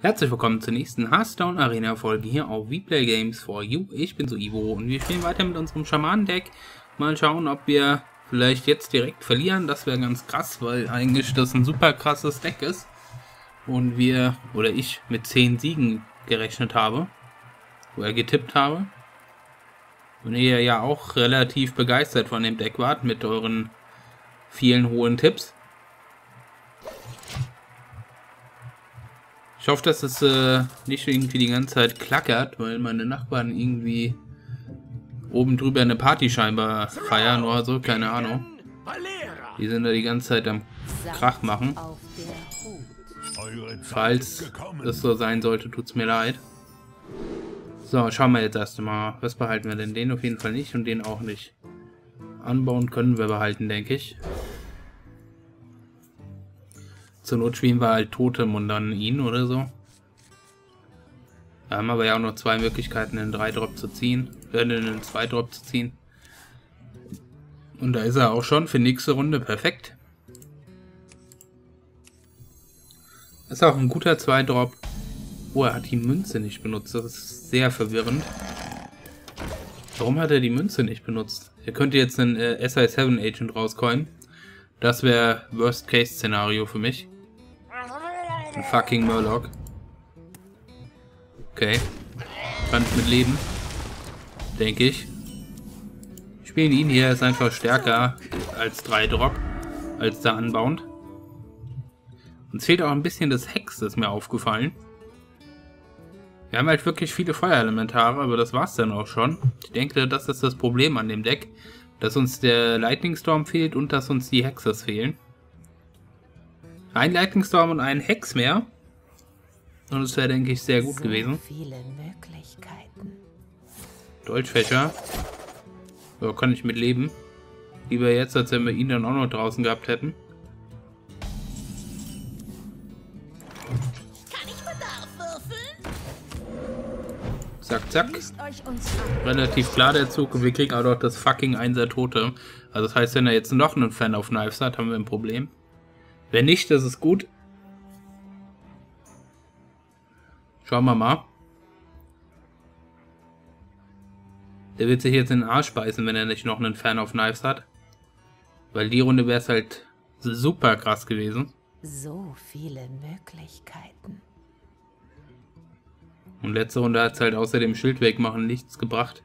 Herzlich willkommen zur nächsten Hearthstone Arena Folge hier auf WePlay Games for You. Ich bin Ivo und wir spielen weiter mit unserem Schamanen-Deck. Mal schauen, ob wir vielleicht jetzt direkt verlieren. Das wäre ganz krass, weil eigentlich das ein super krasses Deck ist. Und wir, oder ich, mit 10 Siegen gerechnet habe. Oder getippt habe. Und ihr ja auch relativ begeistert von dem Deck wart mit euren vielen hohen Tipps. Ich hoffe, dass es nicht irgendwie die ganze Zeit klackert, weil meine Nachbarn irgendwie oben drüber eine Party scheinbar feiern oder so, keine Ahnung. Die sind da die ganze Zeit am Krach machen. Falls es so sein sollte, tut es mir leid. So, schauen wir jetzt erst mal, was behalten wir denn? Den auf jeden Fall nicht und den auch nicht. Anbauen können wir behalten, denke ich. Zur Not spielen wir halt Totem und dann ihn oder so. Da haben wir aber ja auch noch 2 Möglichkeiten, einen 3-Drop zu ziehen. Einen 2-Drop zu ziehen. Und da ist er auch schon für nächste Runde perfekt. Ist auch ein guter 2-Drop. Oh, er hat die Münze nicht benutzt. Das ist sehr verwirrend. Warum hat er die Münze nicht benutzt? Er könnte jetzt einen SI7 Agent rauscoinen. Das wäre Worst-Case-Szenario für mich. Ein fucking Murloc. Okay. Kann ich mit leben. Denke ich. Spielen ihn hier, ist einfach stärker als 3-Drop. Als der Unbound. Uns fehlt auch ein bisschen das Hex, ist mir aufgefallen. Wir haben halt wirklich viele Feuerelementare, aber das war's dann auch schon. Ich denke, das ist das Problem an dem Deck. Dass uns der Lightning Storm fehlt und dass uns die Hexes fehlen. Ein Lightning Storm und ein Hex mehr. Und es wäre, denke ich, sehr gut gewesen. Viele Möglichkeiten. Dolchfächer. So, kann ich mit leben. Lieber jetzt, als wenn wir ihn dann auch noch draußen gehabt hätten. Kann ich Bedarf würfeln? Zack, zack. Relativ klar der Zug und wir kriegen auch noch das fucking 1er Tote. Also das heißt, wenn er jetzt noch einen Fan of Knives hat, haben wir ein Problem. Wenn nicht, das ist gut. Schauen wir mal. Der wird sich jetzt in den Arsch beißen, wenn er nicht noch einen Fan of Knives hat. Weil die Runde wäre es halt super krass gewesen. So viele Möglichkeiten. Und letzte Runde hat es halt außer dem Schild wegmachen nichts gebracht.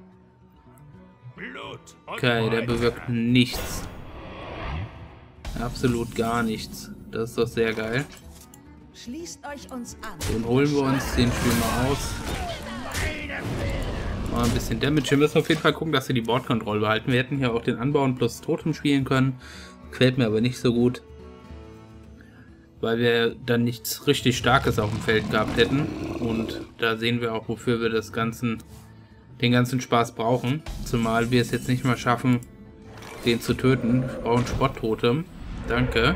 Okay, der bewirkt nichts. Absolut gar nichts. Das ist doch sehr geil. Schließt euch uns an. Den holen wir uns, den spielen wir aus. Mal ein bisschen Damage. Wir müssen auf jeden Fall gucken, dass wir die Board-Control behalten. Wir hätten hier auch den Anbauen plus Totem spielen können. Gefällt mir aber nicht so gut. Weil wir dann nichts richtig Starkes auf dem Feld gehabt hätten. Und da sehen wir auch, wofür wir den ganzen Spaß brauchen. Zumal wir es jetzt nicht mal schaffen, den zu töten. Wir brauchen Spott-Totem. Danke.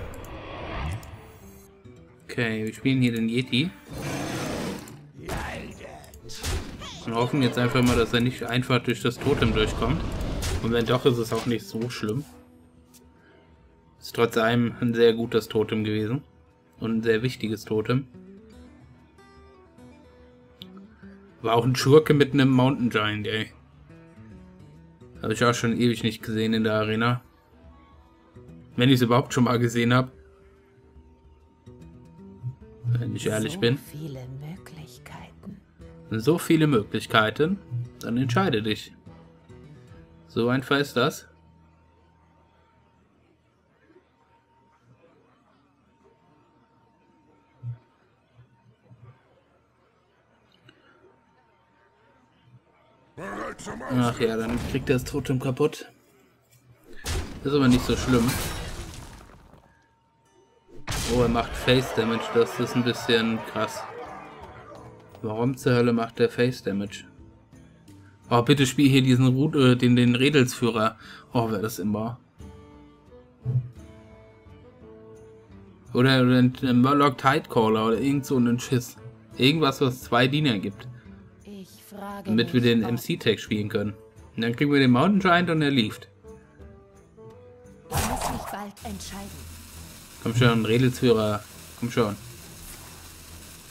Okay, wir spielen hier den Yeti. Und hoffen jetzt einfach mal, dass er nicht einfach durch das Totem durchkommt. Und wenn doch, ist es auch nicht so schlimm. Ist trotz allem ein sehr gutes Totem gewesen. Und ein sehr wichtiges Totem. War auch ein Schurke mit einem Mountain Giant, ey. Habe ich auch schon ewig nicht gesehen in der Arena. Wenn ich es überhaupt schon mal gesehen habe. Wenn ich ehrlich bin. Viele Möglichkeiten. So viele Möglichkeiten. Dann entscheide dich. So einfach ist das. Ach ja, dann kriegt er das Totem kaputt. Das ist aber nicht so schlimm. Oh, er macht Face Damage, das ist ein bisschen krass. Warum zur Hölle macht der Face Damage? Oh, bitte spiel hier diesen den Redelsführer. Oh, wäre das immer. Oder ein Murloc Tidecaller oder irgend so einen Schiss. Irgendwas, was 2 Diener gibt. Damit wir den MC-Tag spielen können. Und dann kriegen wir den Mountain Giant und er lieft. Ich muss mich bald entscheiden. Komm schon, Redelsführer. Komm schon.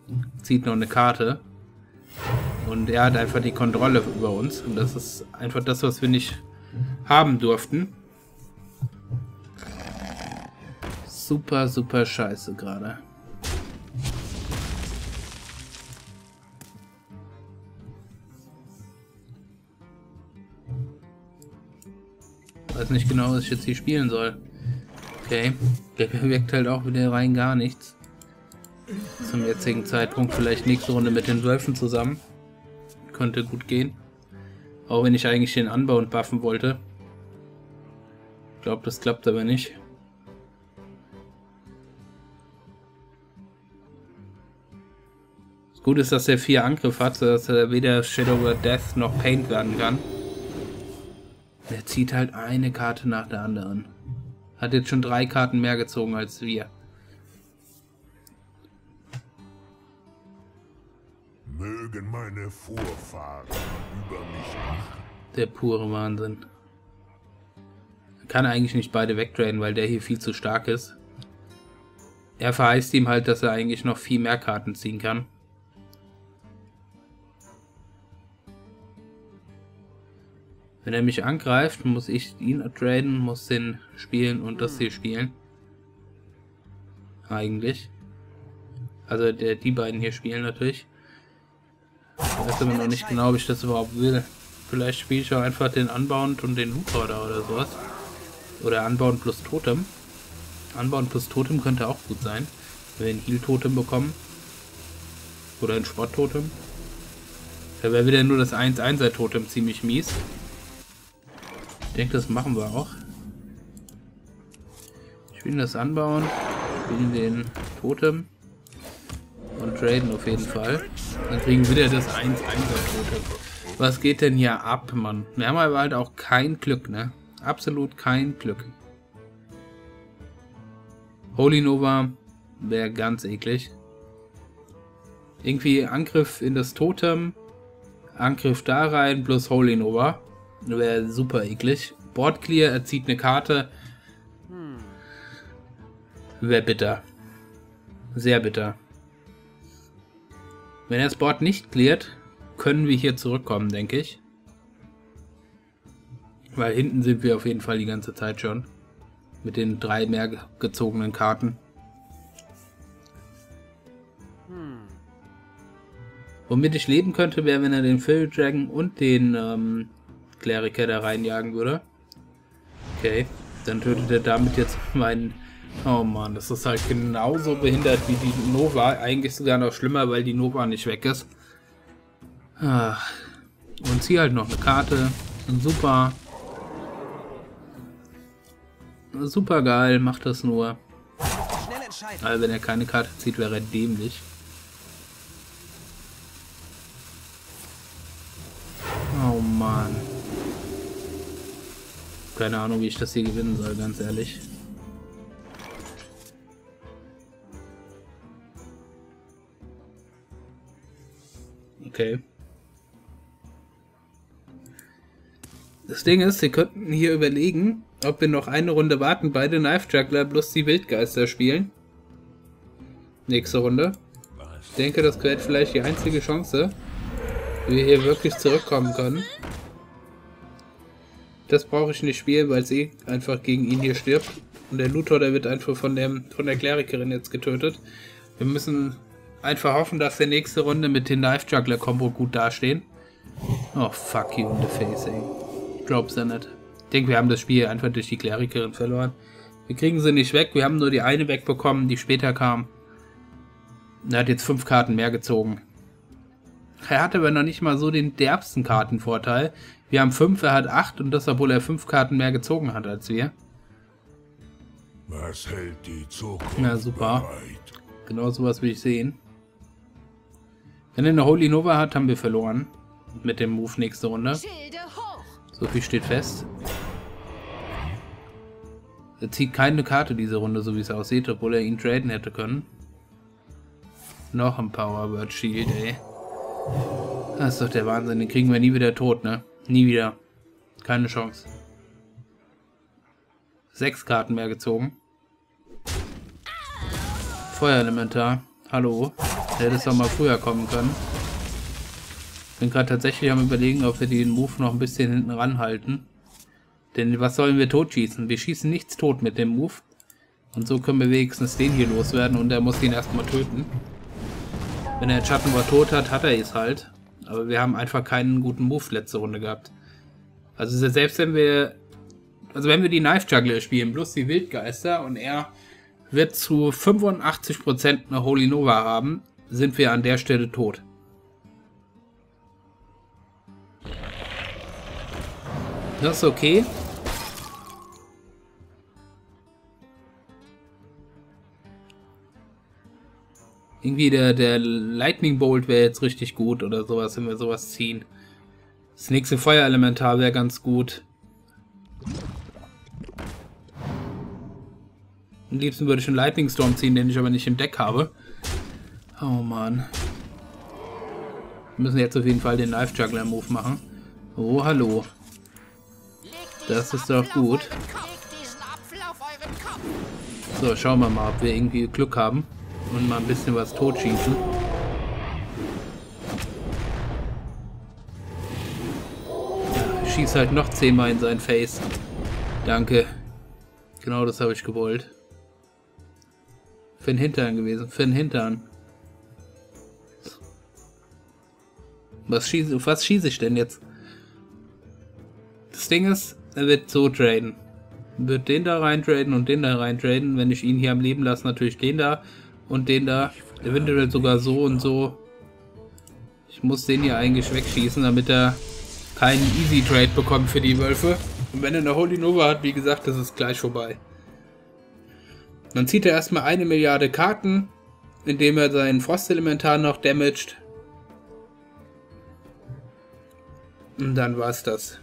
zieht noch eine Karte. Und er hat einfach die Kontrolle über uns. Und das ist einfach das, was wir nicht haben durften. Super, super scheiße gerade. Weiß nicht genau, was ich jetzt hier spielen soll. Okay, der wirkt halt auch wieder rein gar nichts. Zum jetzigen Zeitpunkt vielleicht nächste Runde mit den Wölfen zusammen. Könnte gut gehen. Auch wenn ich eigentlich den Anbau und buffen wollte. Ich glaube, das klappt aber nicht. Das Gute ist, dass er 4 Angriff hat, sodass er weder Shadow oder Death noch Paint werden kann. Er zieht halt eine Karte nach der anderen. Hat jetzt schon 3 Karten mehr gezogen als wir. Mögen meine Vorfahren über mich wachen. Der pure Wahnsinn. Er kann eigentlich nicht beide wegtraden, weil der hier viel zu stark ist. Er verheißt ihm halt, dass er eigentlich noch viel mehr Karten ziehen kann. Wenn er mich angreift, muss ich ihn traden, muss den spielen und das hier spielen. Eigentlich. Also die beiden hier spielen natürlich. Ich weiß aber noch nicht genau, ob ich das überhaupt will. Vielleicht spiele ich auch einfach den Unbound und den Loot Order oder sowas. Oder Unbound plus Totem. Unbound plus Totem könnte auch gut sein. Wenn wir ein Heal Totem bekommen. Oder ein Spot Totem. Da wäre wieder nur das 1-1er Totem ziemlich mies. Ich denke, das machen wir auch. Spielen das Anbauen, spielen den Totem und traden auf jeden Fall. Dann kriegen wir wieder das 1-1er Totem. Was geht denn hier ab, Mann? Wir haben aber halt auch kein Glück, ne? Absolut kein Glück. Holy Nova wäre ganz eklig. Irgendwie Angriff in das Totem, Angriff da rein plus Holy Nova. Wäre super eklig. Board Clear, er zieht eine Karte. Wäre bitter. Sehr bitter. Wenn er das Board nicht cleart, können wir hier zurückkommen, denke ich. Weil hinten sind wir auf jeden Fall die ganze Zeit schon. Mit den 3 mehr gezogenen Karten. Womit ich leben könnte, wäre, wenn er den Fairy Dragon und den Kleriker da reinjagen würde. Okay, dann tötet er damit jetzt meinen... Oh Mann, das ist halt genauso behindert wie die Nova. Eigentlich sogar noch schlimmer, weil die Nova nicht weg ist. Und ziehe halt noch eine Karte. Super. Super geil, macht das nur. Also wenn er keine Karte zieht, wäre er dämlich. Oh Mann. Keine Ahnung, wie ich das hier gewinnen soll, ganz ehrlich. Okay. Das Ding ist, wir könnten hier überlegen, ob wir noch eine Runde warten, beide Knife Juggler plus die Wildgeister spielen. Nächste Runde. Ich denke, das wäre vielleicht die einzige Chance, wie wir hier wirklich zurückkommen können. Das brauche ich nicht spielen, weil es eh einfach gegen ihn hier stirbt. Und der Luthor, der wird einfach von der Klerikerin jetzt getötet. Wir müssen einfach hoffen, dass der nächste Runde mit den Knife Juggler Combo gut dastehen. Oh, fuck you in the face, ey. Glaub's ja nicht. Ich denke, wir haben das Spiel einfach durch die Klerikerin verloren. Wir kriegen sie nicht weg. Wir haben nur die eine wegbekommen, die später kam. Er hat jetzt 5 Karten mehr gezogen. Er hat aber noch nicht mal so den derbsten Kartenvorteil. Wir haben 5, er hat 8 und das, obwohl er 5 Karten mehr gezogen hat als wir. Was hält die Zukunft Na super. bereit? Genau sowas will ich sehen. Wenn er eine Holy Nova hat, haben wir verloren. Mit dem Move nächste Runde. So viel steht fest. Er zieht keine Karte diese Runde, so wie es aussieht, obwohl er ihn traden hätte können. Noch ein Power Word Shield, ey. Das ist doch der Wahnsinn. Den kriegen wir nie wieder tot, ne? Nie wieder. Keine Chance. 6 Karten mehr gezogen. Feuerelementar. Hallo. Hätte es doch mal früher kommen können. Bin gerade tatsächlich am Überlegen, ob wir den Move noch ein bisschen hinten ranhalten. Denn was sollen wir totschießen? Wir schießen nichts tot mit dem Move. Und so können wir wenigstens den hier loswerden und er muss ihn erstmal töten. Wenn er den Schattenwort tot hat, hat er es halt. Aber wir haben einfach keinen guten Move letzte Runde gehabt. Also selbst wenn wir... Also wenn wir die Knife Juggler spielen, plus die Wildgeister und er wird zu 85% eine Holy Nova haben, sind wir an der Stelle tot. Das ist okay. Irgendwie der Lightning Bolt wäre jetzt richtig gut oder sowas, wenn wir sowas ziehen. Das nächste Feuerelementar wäre ganz gut. Am liebsten würde ich einen Lightning Storm ziehen, den ich aber nicht im Deck habe. Oh Mann. Wir müssen jetzt auf jeden Fall den Knife Juggler Move machen. Oh, hallo. Das ist doch gut. So, schauen wir mal, ob wir irgendwie Glück haben und mal ein bisschen was totschießen. Ja, ich schieße halt noch 10-mal in sein Face. Danke. Genau das habe ich gewollt. Für den Hintern gewesen. Für den Hintern. Was schieße ich denn jetzt? Das Ding ist, er wird so traden. Wird den da rein traden und den da rein traden. Wenn ich ihn hier am Leben lasse, natürlich den da und den da. Eventuell sogar so und so. Ich muss den hier eigentlich wegschießen, damit er keinen Easy Trade bekommt für die Wölfe. Und wenn er eine Holy Nova hat, wie gesagt, das ist gleich vorbei. Dann zieht er erstmal 1 Milliarde Karten, indem er seinen Frostelementar noch damaged. Und dann war's das.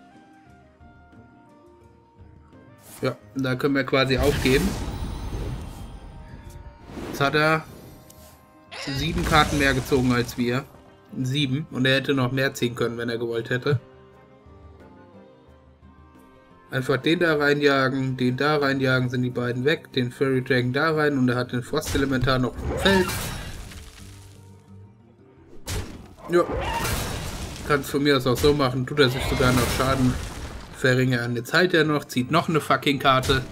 Ja, da können wir quasi aufgeben. Jetzt hat er 7 Karten mehr gezogen als wir. 7. Und er hätte noch mehr ziehen können, wenn er gewollt hätte. Einfach den da reinjagen, den da reinjagen, sind die beiden weg. Den Fairy Dragon da rein und er hat den Frostelementar noch im Feld. Ja. Kann es von mir aus auch so machen. Tut er sich sogar noch Schaden verringern. Jetzt heilt er noch, zieht noch eine fucking Karte.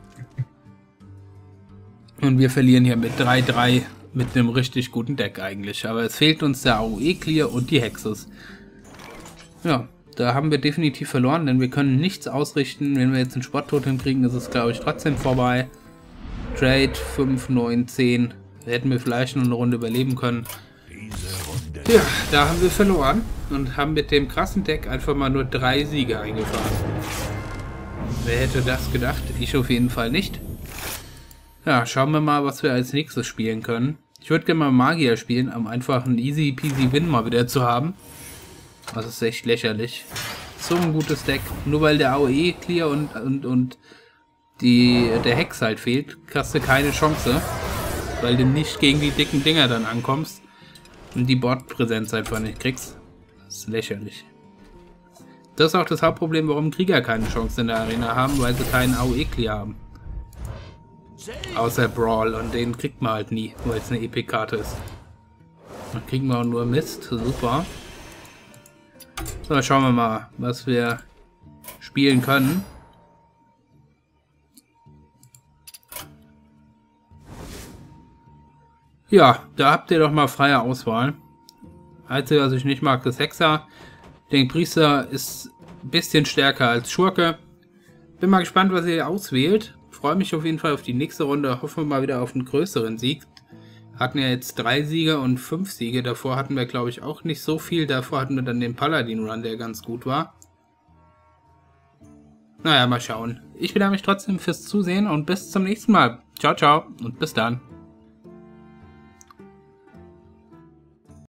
Und wir verlieren hier mit 3-3 mit einem richtig guten Deck eigentlich. Aber es fehlt uns der AOE Clear und die Hexus. Ja, da haben wir definitiv verloren, denn wir können nichts ausrichten. Wenn wir jetzt einen Spot-Totem kriegen, ist es glaube ich trotzdem vorbei. Trade 5, 9, 10. Hätten wir vielleicht noch eine Runde überleben können. Ja, da haben wir verloren und haben mit dem krassen Deck einfach mal nur 3 Siege eingefahren. Wer hätte das gedacht? Ich auf jeden Fall nicht. Ja, schauen wir mal, was wir als nächstes spielen können. Ich würde gerne mal Magier spielen, um einfach einen easy peasy Win mal wieder zu haben. Das ist echt lächerlich. So ein gutes Deck. Nur weil der AOE Clear und der Hex halt fehlt, hast du keine Chance. Weil du nicht gegen die dicken Dinger dann ankommst. Und die Bordpräsenz einfach nicht kriegst. Das ist lächerlich. Das ist auch das Hauptproblem, warum Krieger keine Chance in der Arena haben, weil sie keinen AOE-Clear haben. Außer Brawl, und den kriegt man halt nie, weil es eine Epic-Karte ist. Dann kriegen wir auch nur Mist, super. So, schauen wir mal, was wir spielen können. Ja, da habt ihr doch mal freie Auswahl. Einzige, was ich nicht mag, ist Hexer. Den Priester ist ein bisschen stärker als Schurke. Bin mal gespannt, was ihr auswählt. Freue mich auf jeden Fall auf die nächste Runde. Hoffen wir mal wieder auf einen größeren Sieg. Hatten ja jetzt 3 Siege und 5 Siege. Davor hatten wir, glaube ich, auch nicht so viel. Davor hatten wir dann den Paladin-Run, der ganz gut war. Naja, mal schauen. Ich bedanke mich trotzdem fürs Zusehen und bis zum nächsten Mal. Ciao, ciao und bis dann.